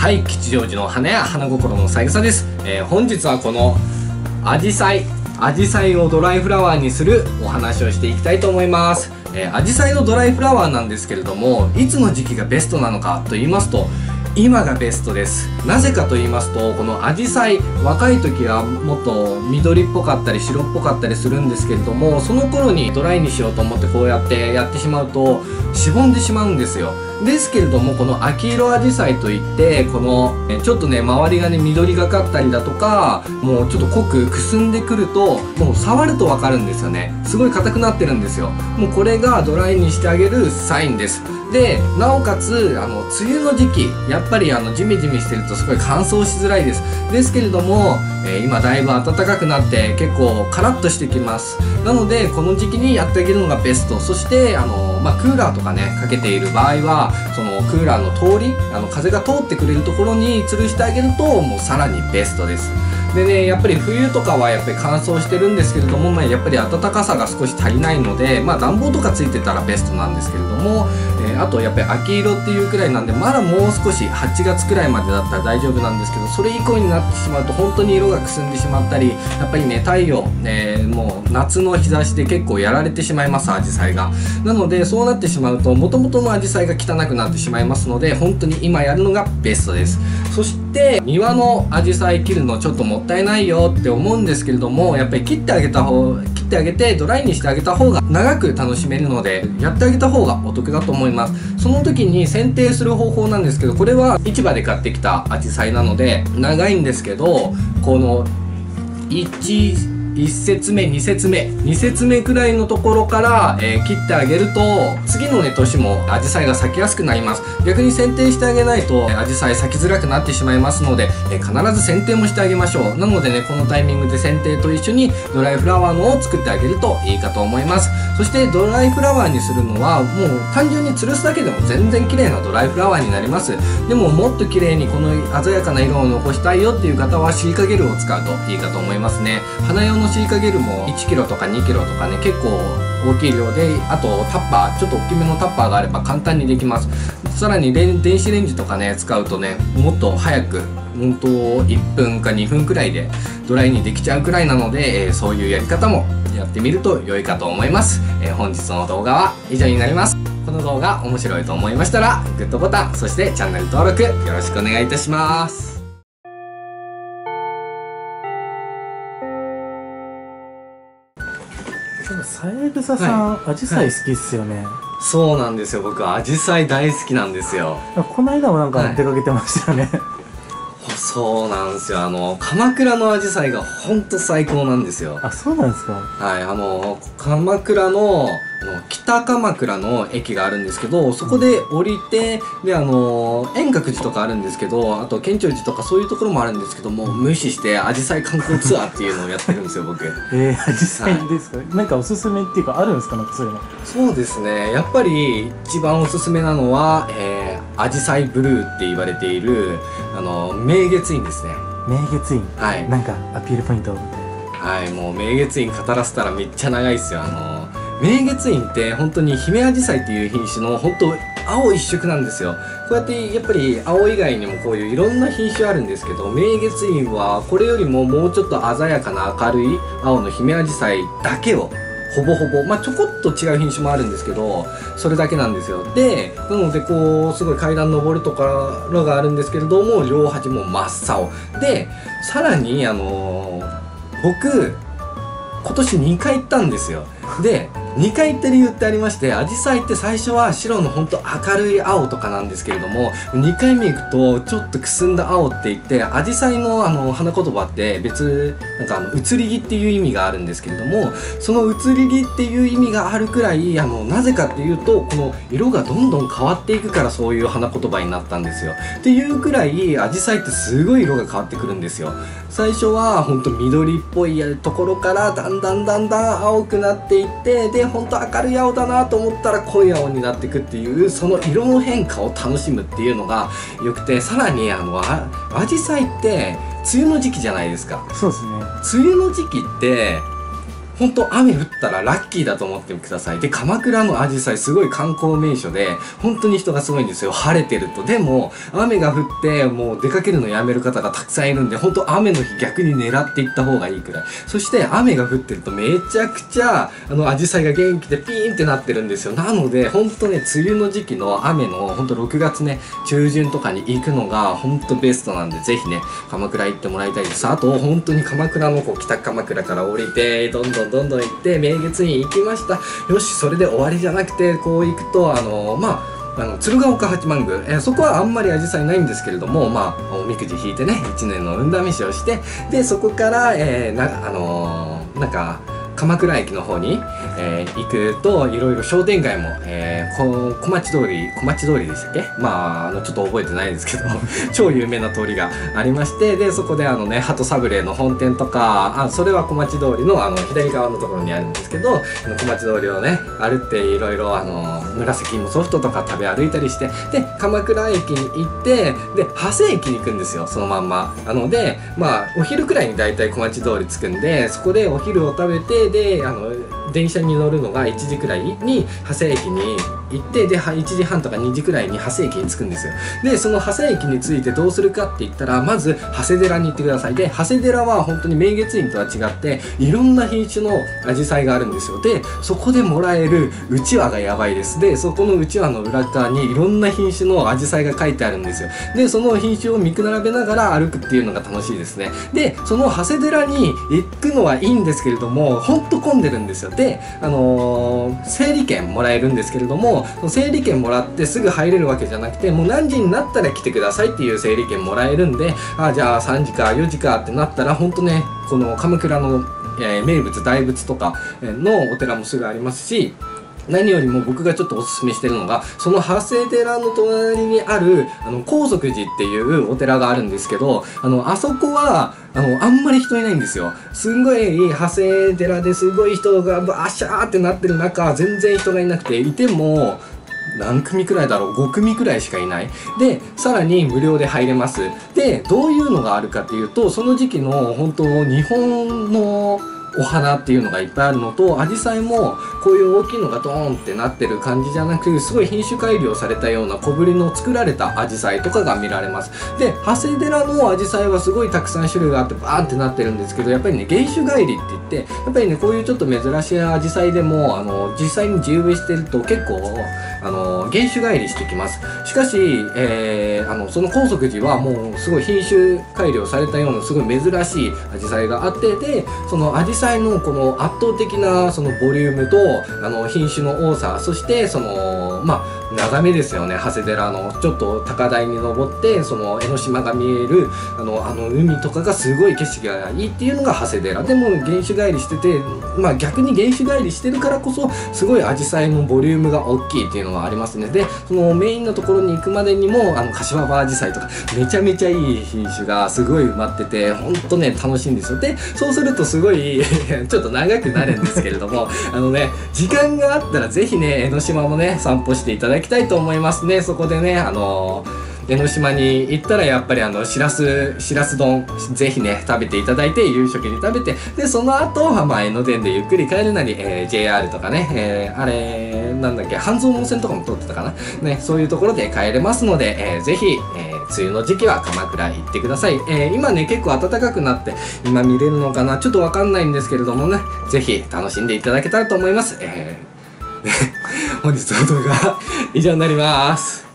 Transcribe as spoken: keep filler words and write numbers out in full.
はい、吉祥寺の花屋花心の三枝です。えー、本日はこのアジサイアジサイをドライフラワーにするお話をしていきたいと思います。えー、アジサイのドライフラワーなんですけれども、いつの時期がベストなのかと言いますと、今がベストです。なぜかと言いますと、このアジサイ若い時はもっと緑っぽかったり白っぽかったりするんですけれども、その頃にドライにしようと思ってこうやってやってしまうとしぼんでしまうんですよ。ですけれども、この秋色アジサイといって、このちょっとね周りがね緑がかったりだとか、もうちょっと濃くくすんでくると、もう触ると分かるんですよね。すごい硬くなってるんですよ。もうこれがドライにしてあげるサインです。でなおかつあの梅雨の時期、やっぱりあのジメジメしてるとすごい乾燥しづらいです。ですけれども、えー、今だいぶ暖かくなって結構カラッとしてきます。なのでこの時期にやってあげるのがベスト。そしてあの、まあ、クーラーとかねかけている場合は、そのクーラーの通りあの風が通ってくれるところに吊るしてあげるともうさらにベストです。でね、やっぱり冬とかはやっぱり乾燥してるんですけれども、まあ、やっぱり暖かさが少し足りないので、まあ、暖房とかついてたらベストなんですけれども、えー、あとやっぱり秋色っていうくらいなんで、まだもう少しはちがつくらいまでだったら大丈夫なんですけど、それ以降になってしまうと本当に色がくすんでしまったり、やっぱりね太陽、ね、もう夏の日差しで結構やられてしまいます、アジサイが。なのでそうなってしまうと元々のアジサイが汚くなってしまいますので、本当に今やるのがベストです。そして庭のアジサイ切るのちょっともったいないよって思うんですけれども、やっぱり切ってあげた方切ってあげてドライにしてあげた方が長く楽しめるので、やってあげた方がお得だと思います。その時に剪定する方法なんですけど、これは市場で買ってきたアジサイなので長いんですけど、この1 いっ節目に節目に節目くらいのところから、えー、切ってあげると次のね年もアジサイが咲きやすくなります。逆に剪定してあげないとアジサイ咲きづらくなってしまいますので、えー、必ず剪定もしてあげましょう。なのでね、このタイミングで剪定と一緒にドライフラワーのを作ってあげるといいかと思います。そしてドライフラワーにするのはもう単純に吊るすだけでも全然綺麗なドライフラワーになります。でももっと綺麗にこの鮮やかな色を残したいよっていう方はシリカゲルを使うといいかと思いますね。花用のシリカゲルもいちキロとかにキロとかね、結構大きい量で、あとタッパーちょっと大きめのタッパーがあれば簡単にできます。さらに電子レンジとかね使うとね、もっと早く本当いっぷんかにふんくらいでドライにできちゃうくらいなので、えー、そういうやり方もやってみると良いかと思います。えー、本日の動画は以上になります。この動画面白いと思いましたらグッドボタン、そしてチャンネル登録よろしくお願いいたします。 三枝さん、はい、アジサイ好きっすよね。 そうなんですよ、僕はアジサイ大好きなんですよ。 この間もなんか出かけてましたよね、はい、 そうなんですよ。あの鎌倉のアジサイがほんと最高なんですよ。 あ、そうなんですか。 はい、あの鎌倉のあの北鎌倉の駅があるんですけど、そこで降りて、であの円覚寺とかあるんですけど、あと建長寺とかそういうところもあるんですけども、無視してアジサイ観光ツアーっていうのをやってるんですよ僕。 えー、アジサイですか、はい、なんかおすすめっていうかあるんですか、なんかそういうの。 そうですね、やっぱり一番おすすめなのは、えー、アジサイブルーって言われているあの明月院ですね。 明月院、 はい、 なんかアピールポイントみたいな。 はい、もう明月院語らせたらめっちゃ長いですよ。あの明月院って本当に姫アジサイっていう品種の本当青一色なんですよ。こうやってやっぱり青以外にもこういういろんな品種あるんですけど、明月院はこれよりももうちょっと鮮やかな明るい青の姫アジサイだけをほぼほぼ、まあちょこっと違う品種もあるんですけど、それだけなんですよ。でなのでこうすごい階段登るところがあるんですけれども、両端も真っ青で、さらにあのー、僕今年にかい行ったんですよ。でにかい行った理由ってありまして、アジサイって最初は白のほんと明るい青とかなんですけれども、にかいめ行くとちょっとくすんだ青って言って、アジサイのあの花言葉って別なんかあの移り気っていう意味があるんですけれども、その移り気っていう意味があるくらい、あのなぜかっていうとこの色がどんどん変わっていくから、そういう花言葉になったんですよ。っていうくらいアジサイってすごい色が変わってくるんですよ。最初はほんと緑っぽいところからだんだんだんだん青くなっていって、でほんと明るい青だなと思ったら濃い青になっていくっていう、その色の変化を楽しむっていうのがよくて、さらにあのアジサイって梅雨の時期じゃないですか。 そうですね。 梅雨の時期って本当雨降ったらラッキーだと思ってください。で、鎌倉のアジサイすごい観光名所で、本当に人がすごいんですよ。晴れてると。でも、雨が降ってもう出かけるのやめる方がたくさんいるんで、本当雨の日逆に狙っていった方がいいくらい。そして雨が降ってるとめちゃくちゃ、あの、アジサイが元気でピーンってなってるんですよ。なので、本当ね、梅雨の時期の雨の、本当ろくがつね、中旬とかに行くのが本当ベストなんで、ぜひね、鎌倉行ってもらいたいです。あと、本当に鎌倉のこう北鎌倉から降りて、どんどんどんどん行って、明月院行きました。よし、それで終わりじゃなくて、こう行くと、あの、まあ、あの鶴岡八幡宮、えー、そこはあんまりアジサイないんですけれども、まあ、おみくじ引いてね、いちねんの運試しをして、で、そこから、えー、な、あのー、なんか、鎌倉駅の方に、えー、行くといろいろ商店街も、えー、こ小町通り小町通りでしたっけ、まあ、あのちょっと覚えてないですけど超有名な通りがありまして、でそこであのね鳩サブレーの本店とか、あそれは小町通りのあの左側のところにあるんですけど、小町通りをね歩っていろいろあの紫芋ソフトとか食べ歩いたりして、で鎌倉駅に行って、で長谷駅に行くんですよ、そのまんま。なのでまあお昼くらいにだいたい小町通り着くんで、そこでお昼を食べて、であの電車に乗るのがいちじくらいに長谷駅に行って、でいちじはんとかにじくらいに長谷駅に着くんですよ。でその長谷駅に着いてどうするかって言ったら、まず長谷寺に行ってください。で長谷寺は本当に明月院とは違っていろんな品種のアジサイがあるんですよ。でそこでもらえるうちわがやばいです。でそこのうちわの裏側にいろんな品種のアジサイが書いてあるんですよ。でその品種を見比べながら歩くっていうのが楽しいですね。でその長谷寺に行くのはいいんですけれども、ほんと混んでるんですよ。であのー、整理券もらえるんですけれども、整理券もらってすぐ入れるわけじゃなくて、もう何時になったら来てくださいっていう整理券もらえるんで、あじゃあさんじかよじかってなったら、ほんとねこの鎌倉の、えー、名物大仏とかのお寺もすぐありますし、何よりも僕がちょっとおすすめしてるのが、その長谷寺の隣にあるあの高足寺っていうお寺があるんですけど、あのあそこはあのあんまり人いないんですよ。すんごい長谷寺ですごい人がバーシャーってなってる中、全然人がいなくて、いても何組くらいだろう、ご組くらいしかいない。でさらに無料で入れます。でどういうのがあるかっていうと、その時期の本当日本のお花っていうのがいっぱいあるのと、アジサイもこういう大きいのがドーンってなってる感じじゃなく、すごい品種改良されたような小ぶりの作られたアジサイとかが見られます。で長谷寺のアジサイはすごいたくさん種類があってバーンってなってるんですけど、やっぱりね原種返りって言って、やっぱりねこういうちょっと珍しいアジサイでもあの実際に地植えしてると結構あの原種返りしてきます。しかし、えー、あのその高足寺はもうすごい品種改良されたようなすごい珍しいアジサイがあって、でそのアジサイのこの圧倒的なそのボリュームとあの品種の多さ、そしてそのまあ眺めですよね。長谷寺のちょっと高台に登ってその江ノ島が見えるあのあの海とかがすごい景色がいいっていうのが長谷寺でも、原種返りしてて、まあ逆に原種返りしてるからこそすごいアジサイのボリュームが大きいっていうのがありますね。でそのメインのところに行くまでにもあの柏葉アジサイとかめちゃめちゃいい品種がすごい埋まってて、ほんとね楽しいんですよ。でそうするとすごいちょっと長くなるんですけれどもあのね時間があったらぜひね江ノ島もね散歩していただきたいと思いますね。そこでねあの江ノ島に行ったらやっぱりあのしらすしらす丼ぜひね食べていただいて、夕食に食べて、でその後まあ江ノ電でゆっくり帰るなり、えー、ジェイアール とかね、えー、あれなんだっけ半蔵門線とかも通ってたかなね、そういうところで帰れますので、えー、ぜひ、えー、梅雨の時期は鎌倉行ってください。えー、今ね結構暖かくなって今見れるのかなちょっとわかんないんですけれどもね、ぜひ楽しんでいただけたらと思います。えー、本日の動画は以上になります。